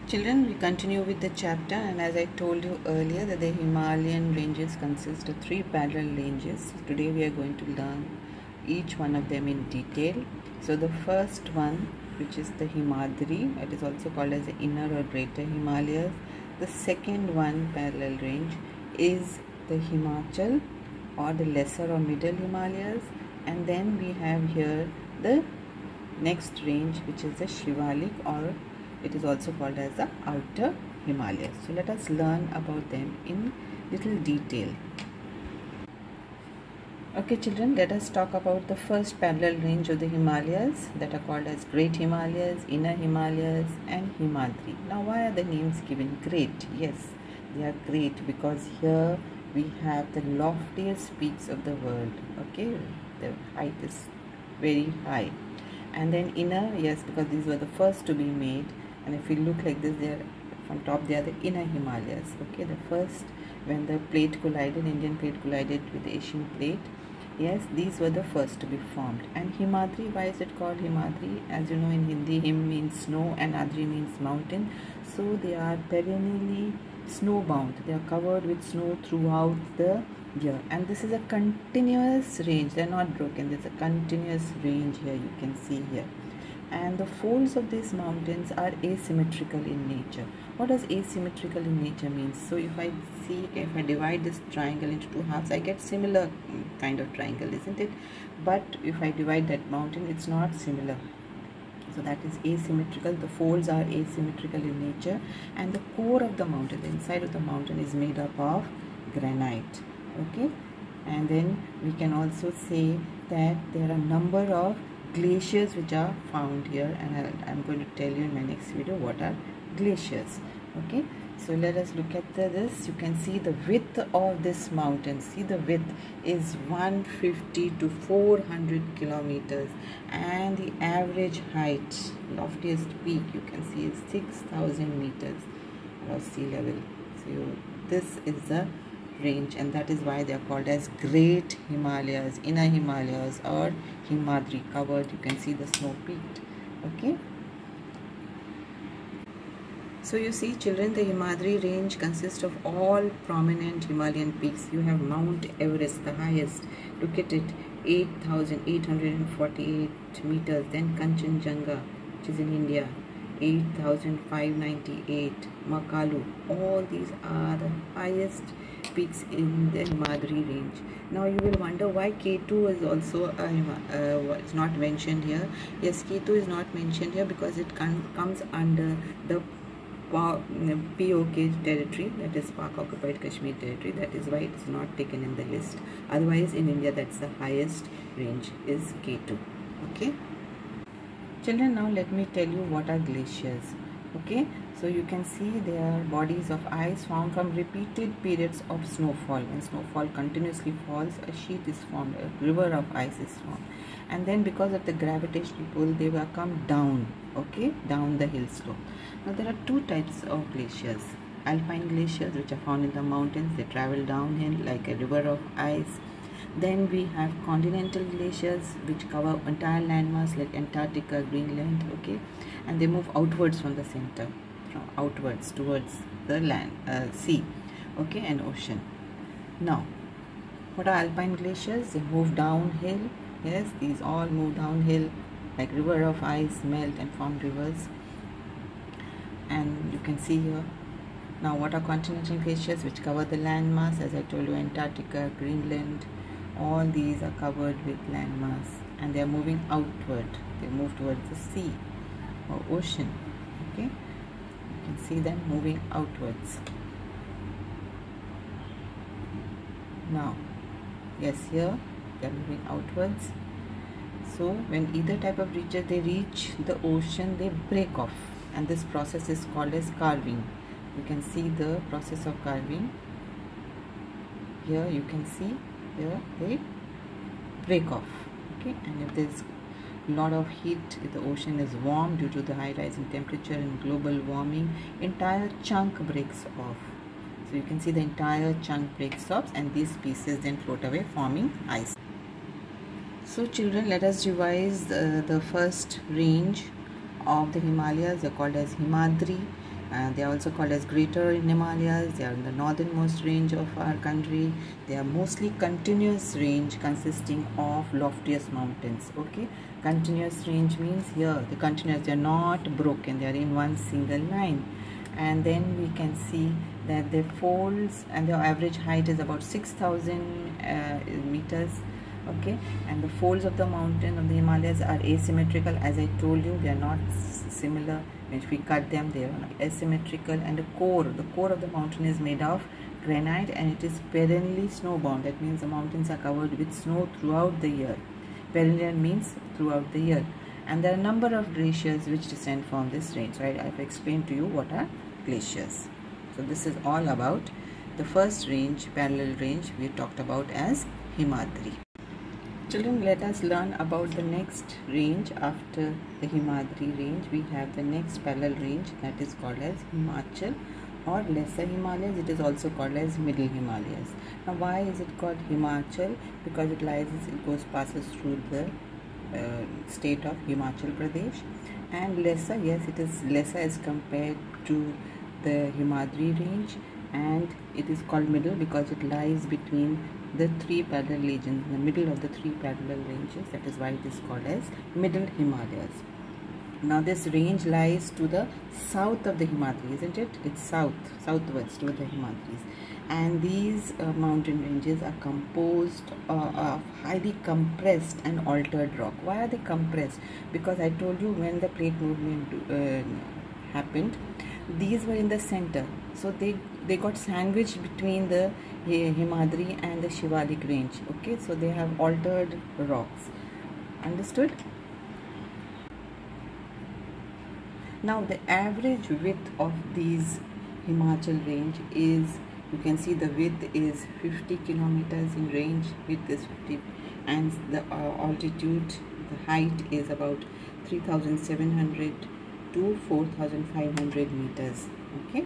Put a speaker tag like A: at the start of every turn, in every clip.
A: Children, we continue with the chapter, and as I told you earlier that the Himalayan ranges consist of 3 parallel ranges. Today we are going to learn each one of them in detail. So the first one, which is the Himadri, it is also called as the inner or greater Himalayas. The second one parallel range is the Himachal or the lesser or middle Himalayas, and then we have here the next range, which is the Shivalik, or it is also called as the outer Himalayas. So let us learn about them in little detail. Okay children, let us talk about the first parallel range of the Himalayas that are called as Great Himalayas, Inner Himalayas and Himadri. Now why are the names given great? Yes, they are great because here we have the loftiest peaks of the world. Okay, the height is very high. And then inner, yes, because these were the first to be made, and if you look like this, they are from top, they are the inner Himalayas. Okay, the first, when the plate collided, Indian plate collided with the Asian plate, yes, these were the first to be formed. And Himadri, why is it called Himadri? As you know, in Hindi, Him means snow and Adri means mountain, so they are perennially snowbound. They are covered with snow throughout the year, and this is a continuous range. They are not broken. There's a continuous range here, you can see here. And the folds of these mountains are asymmetrical in nature. What does asymmetrical in nature means? So if I divide this triangle into two halves, I get similar kind of triangle, isn't it? But if I divide that mountain, it's not similar. So that is asymmetrical. The folds are asymmetrical in nature, and the core of the mountain, the inside of the mountain, is made up of granite. Okay, and then we can also say that there are a number of glaciers which are found here, and I'm going to tell you in my next video what are glaciers. Okay, so let us look at this. You can see the width of this mountain. See, the width is 150 to 400 kilometers, and the average height, loftiest peak, you can see is 6,000 meters above sea level. So this is the range, and that is why they are called as Great Himalayas, Inner Himalayas or Himadri, covered. You can see the snow peaked. Okay, so you see children, the Himadri range consists of all prominent Himalayan peaks. You have Mount Everest, the highest, look at it, 8,848 meters. Then Kanchenjunga, which is in India, 8,598. Makalu, all these are the highest peaks in the Himadri range. Now you will wonder why K2 is also it's not mentioned here. Yes, K2 is not mentioned here because it comes under the POK territory, that is Pak Occupied Kashmir territory. That is why it is not taken in the list. Otherwise in India, that's the highest range is K2. Okay children, now let me tell you what are glaciers. Okay, so you can see they are bodies of ice formed from repeated periods of snowfall. When snowfall continuously falls, a sheet is formed, a river of ice is formed, and then because of the gravitational pull, they will come down, okay, down the hill slope. Now there are two types of glaciers. Alpine glaciers, which are found in the mountains, they travel downhill like a river of ice. Then we have continental glaciers, which cover entire landmass like Antarctica, Greenland, okay, and they move outwards from the center, from outwards towards the land, sea, okay, and ocean. Now, what are alpine glaciers? They move downhill. Yes, these all move downhill like river of ice, melt and form rivers, and you can see here. Now, what are continental glaciers? Which cover the landmass, as I told you, Antarctica, Greenland. All these are covered with landmass, and they are moving outward. They move towards the sea or ocean. Okay, you can see them moving outwards. Now, yes, here they are moving outwards. So when either type of region they reach the ocean, they break off, and this process is called as calving. You can see the process of calving. Here you can see, here they break off. Okay, and if there's a lot of heat, if the ocean is warm due to the high rise in temperature and global warming, entire chunk breaks off. So you can see the entire chunk breaks off, and these pieces then float away, forming ice. So children, let us revise the first range of the Himalayas. They are called as Himadri. They are also called as Greater Himalayas. They are in the northernmost range of our country. They are mostly continuous range consisting of loftiest mountains. Okay, continuous range means here the continuous, they are not broken, they are in one single line. And then we can see that the folds and the average height is about 6,000 meters. Okay, and the folds of the mountain of the Himalayas are asymmetrical. As I told you, they are not similar. If we cut them, they are asymmetrical. And the core of the mountain is made of granite, and it is perennially snowbound. That means the mountains are covered with snow throughout the year. Perennial means throughout the year. And there are a number of glaciers which descend from this range. Right? I've explained to you what are glaciers. So this is all about the first range, parallel range we talked about as Himadri. Children, let us learn about the next range after the Himadri range. We have the next parallel range that is called as Himachal or Lesser Himalayas. It is also called as Middle Himalayas. Now, why is it called Himachal? Because it passes through the state of Himachal Pradesh. And lesser, yes, it is lesser as compared to the Himadri range, and it is called middle because it lies between the three parallel regions, in the middle of the three parallel ranges. That is why it is called as Middle Himalayas. Now this range lies to the south of the Himadri, isn't it? It's southwards to the Himadris. And these mountain ranges are composed of highly compressed and altered rock. Why are they compressed? Because I told you when the plate movement happened, these were in the center, so they got sandwiched between the Himadri and the Shivalik range. Okay, so they have altered rocks. Understood? Now the average width of these Himachal range is, you can see the width is 50 kilometers in range, width is 50, and the altitude, the height is about 3,700 to 4,500 meters. Okay.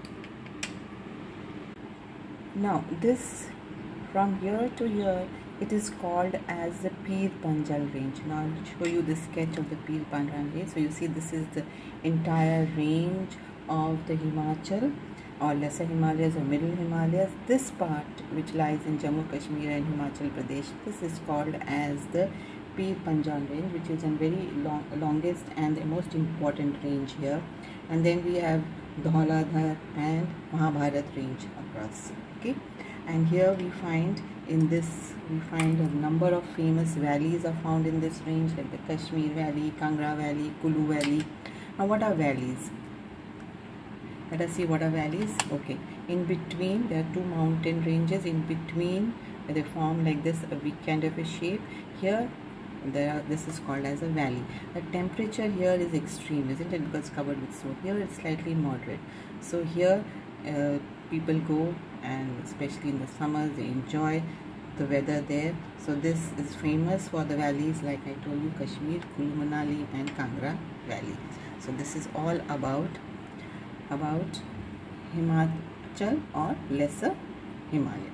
A: Now this, from here to here, it is called as the Pir Panjal range. Now I'll show you the sketch of the Pir Panjal range. So you see this is the entire range of the Himachal or Lesser Himalayas or Middle Himalayas. This part which lies in Jammu Kashmir and Himachal Pradesh, this is called as the Pir Panjal range, which is a very longest and the most important range here. And then we have Dhauladhar and Mahabharat range across. Okay, and here we find a number of famous valleys are found in this range, like the Kashmir Valley, Kangra Valley, Kulu Valley. Now what are valleys? Let us see what are valleys. Okay, in between there are two mountain ranges. In between they form like this a kind of a shape. Here this is called as a valley. The temperature here is extreme, isn't it? Because it's covered with snow. Here it's slightly moderate. So here people go, and especially in the summers they enjoy the weather there. So this is famous for the valleys like I told you, Kashmir, Kulu Manali and Kangra Valley. So this is all about Himachal or Lesser Himalayas.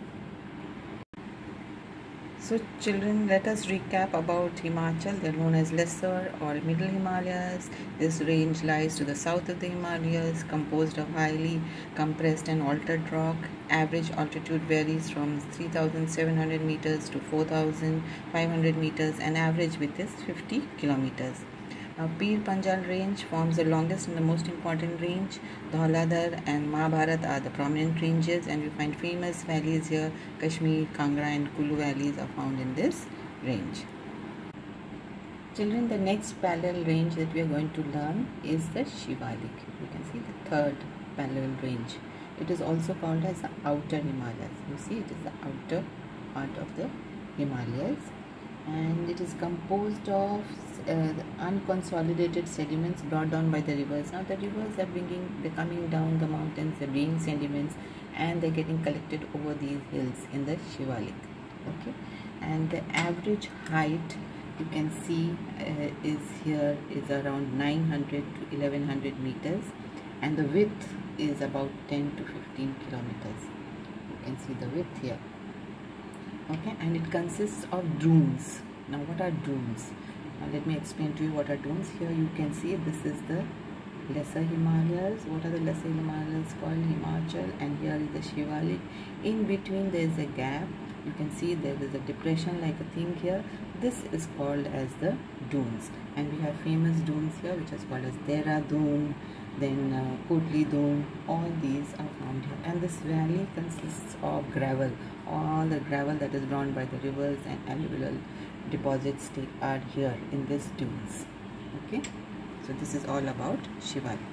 A: So children, let us recap about Himachal. They are known as Lesser or Middle Himalayas. This range lies to the south of the Himalayas, composed of highly compressed and altered rock. Average altitude varies from 3,700 meters to 4,500 meters, and average width is 50 kilometers. Now Pir Panjal range forms the longest and the most important range. Dhauladhar and Mahabharat are the prominent ranges, and we find famous valleys here. Kashmir, Kangra and Kulu valleys are found in this range. Children, the next parallel range that we are going to learn is the Shivalik. You can see the third parallel range. It is also called as the Outer Himalayas. You see, it is the outer part of the Himalayas, and it is composed of unconsolidated sediments brought down by the rivers. Now the rivers are they're coming down the mountains, they're bringing sediments, and they're getting collected over these hills in the Shivalik. Okay, and the average height you can see is around 900 to 1100 meters, and the width is about 10 to 15 kilometers. You can see the width here. Okay, and it consists of dunes. Now what are dunes? Now let me explain to you what are dunes. Here you can see this is the lesser Himalayas. What are the lesser Himalayas called? Himachal, and here is the Shivalik. In between there is a gap. You can see there is a depression like a thing here. This is called as the dunes, and we have famous dunes here which is called as Dehradun, then Kotli Dune. All these are found here, and this valley consists of gravel. All the gravel that is drawn by the rivers and alluvial deposits are here in these dunes. Okay, so this is all about Shivalik.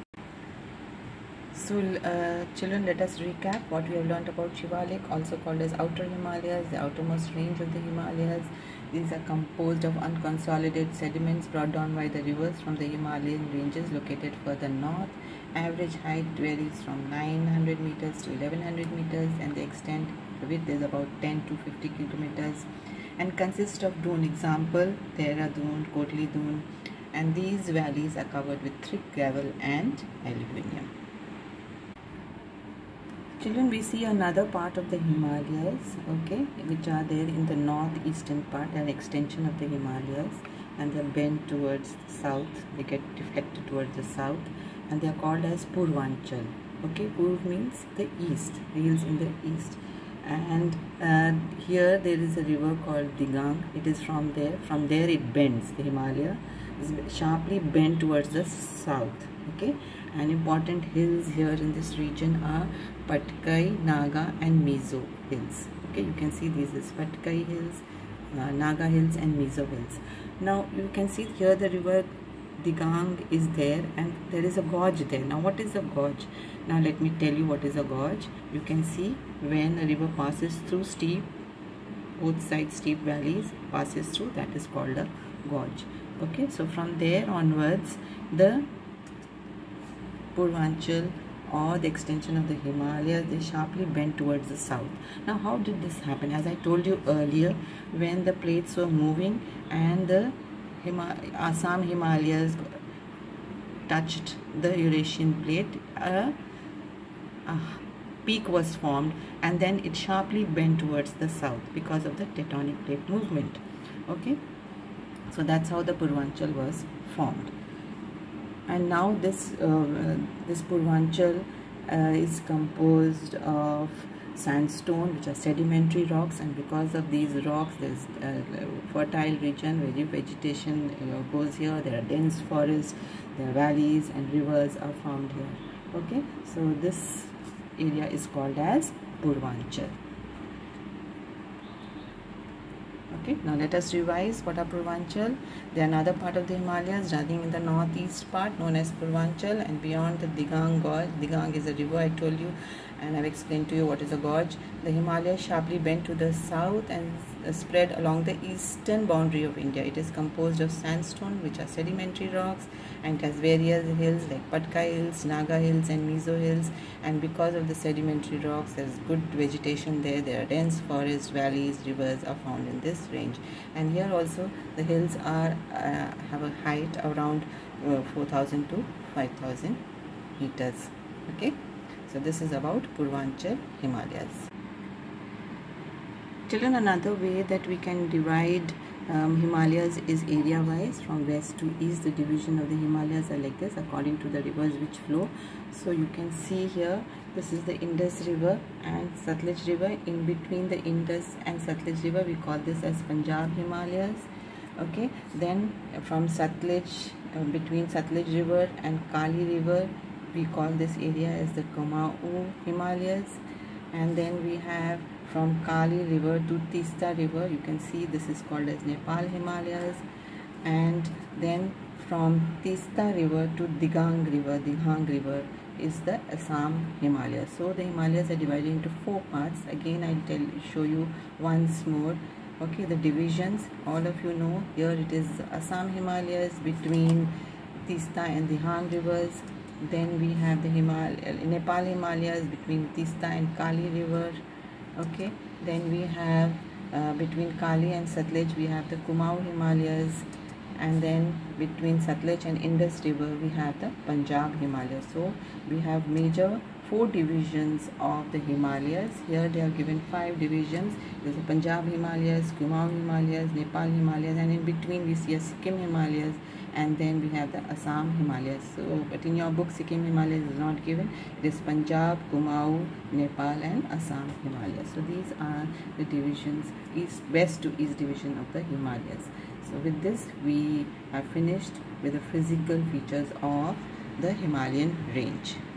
A: So children, let us recap what we have learnt about Shivalik, also called as Outer Himalayas, the outermost range of the Himalayas. These are composed of unconsolidated sediments brought down by the rivers from the Himalayan ranges located further north. Average height varies from 900 meters to 1100 meters, and the extent of it is about 10 to 50 kilometers, and consists of dune. Example, Dehradun, Kotli Dune, and these valleys are covered with thick gravel and alluvium. Children, we see another part of the Himalayas, okay, which are there in the northeastern part, an extension of the Himalayas, and they are bent towards the south. They get deflected towards the south, and they are called as Purvanchal. Okay, Purv means the east, the hills in the east, and here there is a river called Digang. It is from there. From there it bends. The Himalaya is sharply bent towards the south. Okay, and important hills here in this region are Patkai, Naga, and Mizo hills. Okay, you can see these is Patkai hills, Naga hills, and Mizo hills. Now you can see here the river Digang is there, and there is a gorge there. Now what is a gorge? Now let me tell you what is a gorge. You can see when a river passes through steep, both sides steep valleys passes through, that is called a gorge. Okay, so from there onwards the Purvanchal or the extension of the Himalayas, they sharply bent towards the south. Now how did this happen? As I told you earlier, when the plates were moving and the Assam Himalayas touched the Eurasian plate, a peak was formed, and then it sharply bent towards the south because of the tectonic plate movement. Okay, so that's how the Purvanchal was formed. And now this Purvanchal is composed of sandstone, which are sedimentary rocks, and because of these rocks there is fertile region where vegetation goes here. There are dense forests, there are valleys, and rivers are found here. Okay, so this area is called as Purvanchal. Okay, now let us revise what are Purvanchal. They are another part of the Himalayas running in the northeast part known as Purvanchal, and beyond the Digang Gorge. Digang is a river, I told you, and I've explained to you what is a gorge. The Himalayas sharply bend to the south and spread along the eastern boundary of India. It is composed of sandstone, which are sedimentary rocks, and it has various hills like Patkai Hills, Naga Hills, and Mizo Hills. And because of the sedimentary rocks, there is good vegetation there. There are dense forests, valleys, rivers are found in this range. And here also the hills are have a height around 4,000 to 5,000 meters. Okay, so this is about Purvanchal Himalayas. Children, another way that we can divide Himalayas is area wise. From west to east, the division of the Himalayas are like this according to the rivers which flow. So you can see here, this is the Indus River and Satluj River. In between the Indus and Satluj River, we call this as Punjab Himalayas. Okay, then from Satluj, between Satluj River and Kali River, we call this area as the Kumaon Himalayas. And then we have from Kali River to Tista River, you can see this is called as Nepal Himalayas. And then from Tista River to Digang River is the Assam Himalayas. So the Himalayas are divided into 4 parts. Again, I'll show you once more. Okay, the divisions, all of you know. Here it is Assam Himalayas between Tista and Digang rivers. Then we have the Nepal Himalayas between Tista and Kali River. Okay, then we have between Kali and Satluj we have the Kumaon Himalayas, and then between Satluj and Indus River we have the Punjab Himalayas. So we have major 4 divisions of the Himalayas. Here they are given 5 divisions. There's the Punjab Himalayas, Kumaon Himalayas, Nepal Himalayas, and in between we see a Sikkim Himalayas, and then we have the Assam Himalayas. So but in your book Sikkim Himalayas is not given. It is Punjab, Kumaon, Nepal and Assam Himalayas. So these are the divisions, west to east division of the Himalayas. So with this we are finished with the physical features of the Himalayan range.